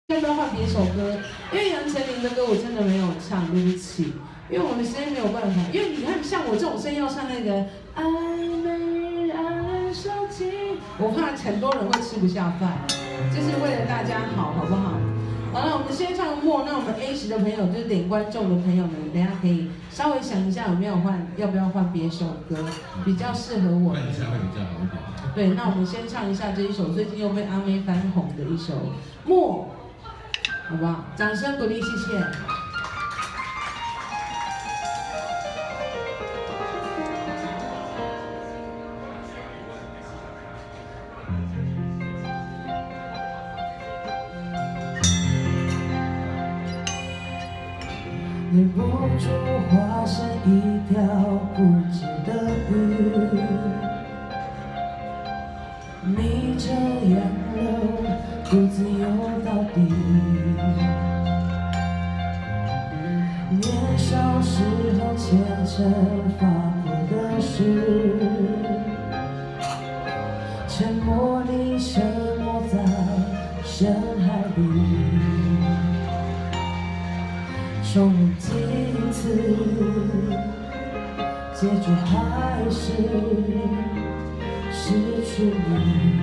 要不要换别首歌？因为杨丞琳的歌我真的没有唱，对不起，因为我的声音没有办法。因为你看，像我这种声音要唱那个暧昧让人受尽，我怕很多人会吃不下饭，这是为了大家好，好不好？好了，我们先唱末，那我们 A 十的朋友，就是点观众的朋友们，等一下可以稍微想一下有没有换，要不要换别首歌，比较适合我。 换一下会比较好一点。 对，那我们先唱一下这一首最近又被阿妹翻红的一首《末》。好不好？掌声鼓励，谢谢。 忍不住化身一条不知的鱼，逆着洋流，独自游到底。年少时候虔诚发过的誓，沉默地沉没在深海里。重温几次，结局还是失去你。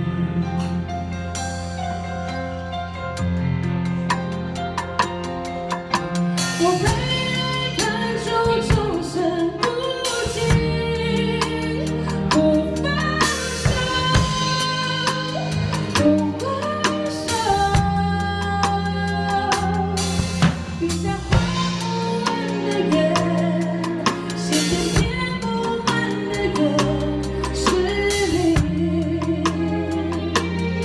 我被爱看出终身不羁，不放手，不回首，笔下画不完的圆，写篇篇不满的歌，是你。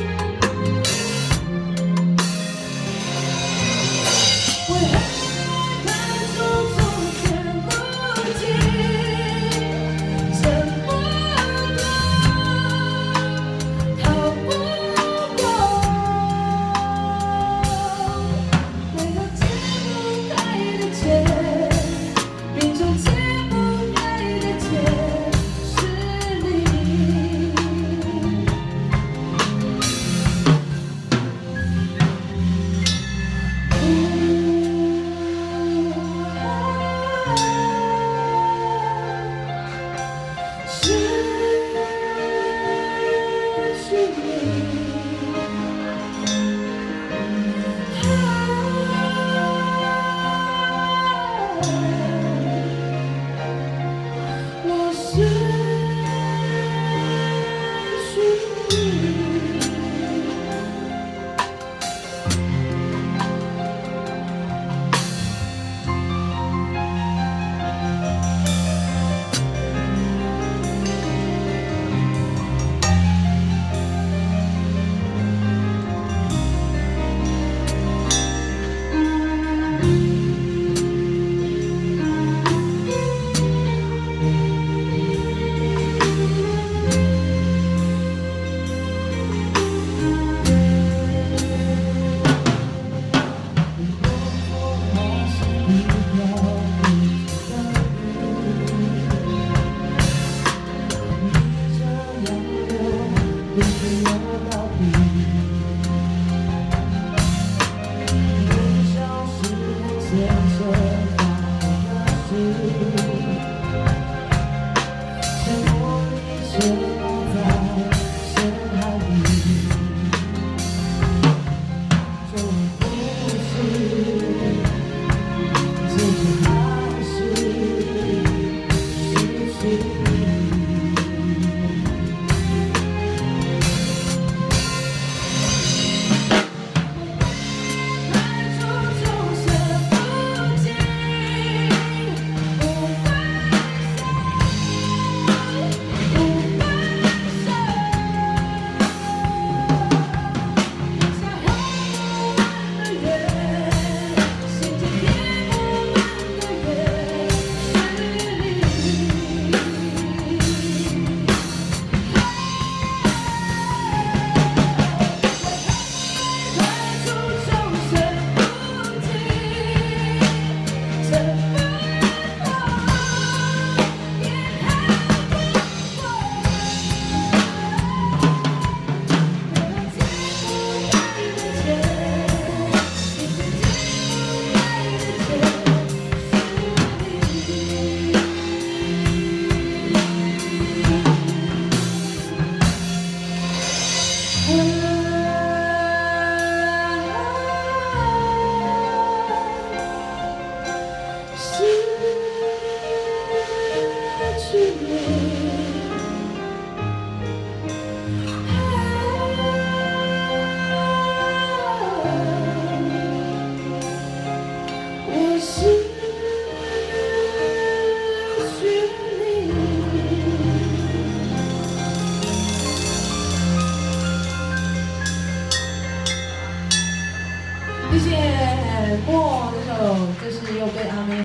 很